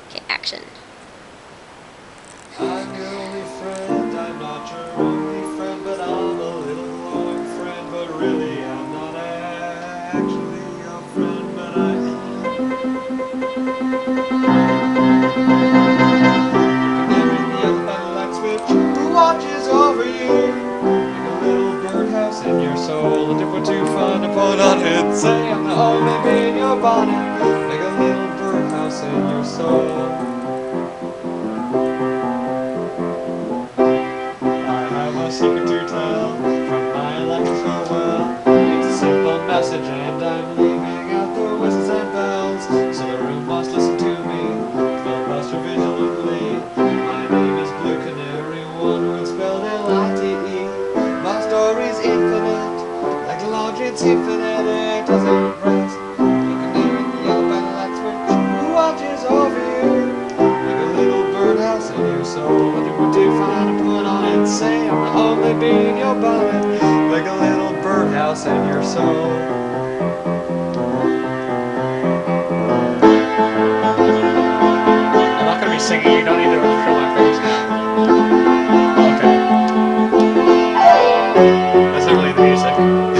Okay, action. I'm your only friend, I'm not your only friend, but I'm a little glowing friend, but really I'm not actually your friend, but I am. Canary in the yellow button light switch, who watches over you? Like a little birdhouse in your soul, and if we're too fun to put on it, say I'm the only bee in your bonnet, like a little birdhouse in your soul. A secret to tell from my electrical well. It's a simple message and I'm leaving out the whistles and bells, so the room must listen to me, filibuster vigilantly. My name is Blue Canary, one word spelled L-I-T-E. My story's infinite, like the Longines infinite, it doesn't rest. Blue Canary in the yellow button light switch, who watches over you? Like a little birdhouse in your soul, and if we're too fine to put on it, say I'm the only bee in your bonnet, like a little birdhouse in your soul. I'm not going to be singing, you don't need to fill my face. Okay. That's not really the music.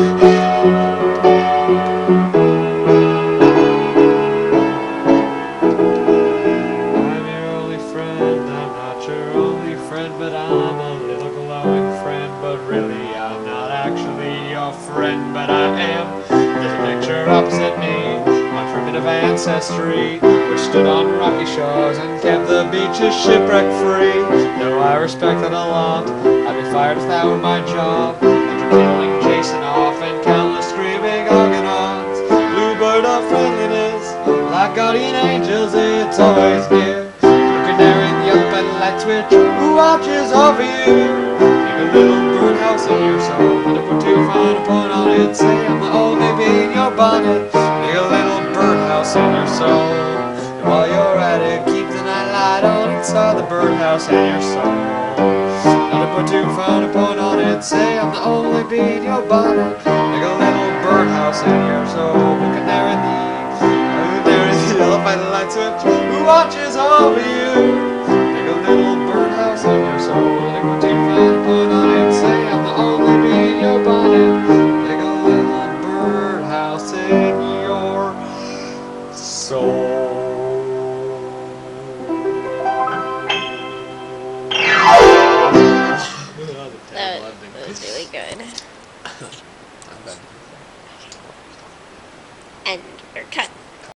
I'm your only friend, I'm not your only friend, but I'm a little glowing friend, but really I'm not actually your friend, but I am. There's a picture opposite me, my primitive ancestry, which stood on rocky shores and kept the beaches shipwreck free. Though I respect that a lot, I'd be fired if that were my job, after killing Jason off and countless screaming Argonauts. Bluebird of friendliness, like guardian angels, it's always near. The canary in the yellow button light switch, who watches over you? Like a little birdhouse in your soul, and if we're too fine to put on it, say I'm the only bee in your bonnet, like a little birdhouse in your soul. And while you're at it, keep the night light on inside the birdhouse in your soul. And if we're too fine to put on it, say I'm the only bee in your bonnet, like a little birdhouse in your soul. The canary in the yellow button light switch, who watches over you? Like a little birdhouse in your soul. And if we're too fine to put on it, say I'm the only bee in your bonnet, like a little birdhouse in your soul.